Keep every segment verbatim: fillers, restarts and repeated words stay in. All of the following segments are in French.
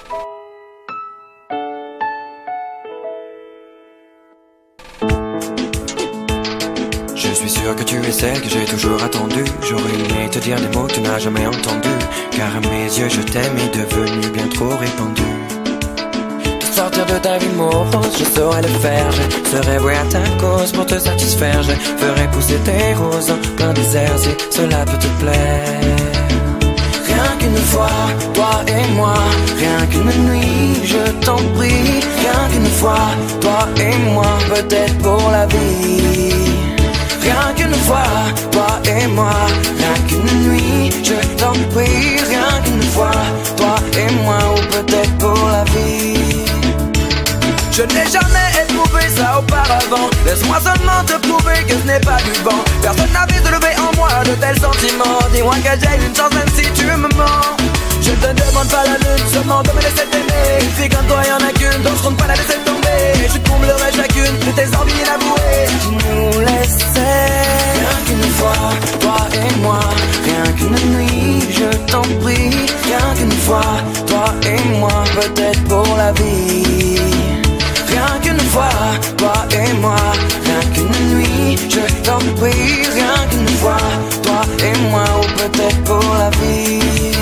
Je suis sûr que tu es celle que j'ai toujours attendue. J'aurais aimé te dire des mots que tu n'as jamais entendus, car à mes yeux je t'aime est devenu bien trop répandu. De sortir de ta vie morose, je saurais le faire. Je serais voué à ta cause pour te satisfaire. Je ferais pousser tes roses en plein désert si cela peut te plaire. Rien qu'une fois, toi et moi, rien qu'une nuit, je t'en prie. Rien qu'une fois, toi et moi, peut-être pour la vie. Rien qu'une fois, toi et moi, rien qu'une nuit, je t'en prie. Rien qu'une fois, toi et moi, ou peut-être pour la vie. Je n'ai jamais éprouvé ça auparavant. Laisse-moi seulement te prouver que ce n'est pas du vent. Personne n'avait soulevé en moi de tels sentiments. Dis-moi que j'ai une chance même si tu me mens. Je te demande pas la lune, seulement de me laisser t'aimer. Une fille comme toi y'en a qu'une, donc je compte pas la laisser tomber. Je comblerai chacune de tes envies inavouées. Tu nous laissais. Rien qu'une fois, toi et moi, rien qu'une nuit, je t'en prie. Rien qu'une fois, toi et moi, peut-être pour la vie. Rien qu'une fois, toi et moi, rien qu'une nuit, je t'en prie. Rien qu'une fois, toi et moi, ou peut-être pour la vie.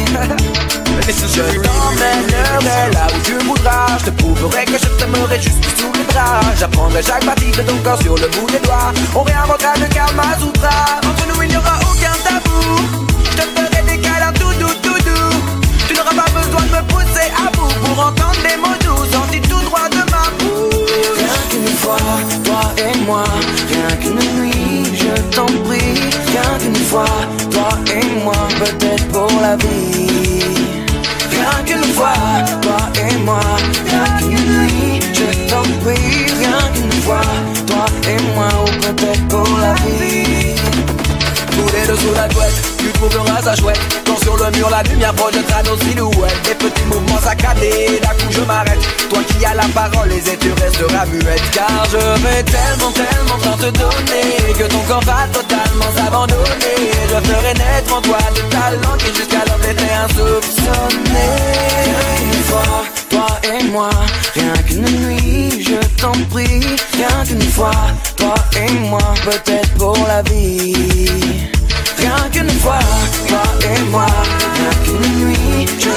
Je t'emmènerai là où tu voudras. Je te prouverai que je t'aimerai juste sous les bras. J'apprendrai chaque partie de ton corps sur le bout des doigts. On réinventera le Kama Sutra. Entre nous il n'y aura aucun tabou. Je te ferai des câlins tout doux, tout doux. Tu n'auras pas besoin de me pousser à bout pour entendre des mots doux sortis tout droit de ma bouche. Rien qu'une fois, toi et moi, rien qu'une nuit, je t'en prie. Rien qu'une fois, toi et moi, peut-être pour la vie. Rien qu'une fois, toi et moi, rien qu'une nuit, je t'en prie. Rien qu'une fois, toi et moi, ou peut-être pour la vie. Tous les deux sous la couette, tu trouveras ça chouette. Quand sur le mur la lumière projettera nos silhouettes. Des petits mouvements saccadés, d'un coup je m'arrête. Toi qui as la parole, les et tu resteras muette. Car je vais tellement, tellement tant te donner que ton corps va totalement s'abandonner. Je ferai naître en toi des talents qui jusqu'alors étaient insoupçonnés. Rien qu'une fois, toi et moi, rien qu'une nuit, je t'en prie. Rien qu'une fois, toi et moi, peut-être pour la vie. Rien qu'une fois, toi et moi, rien qu'une nuit, je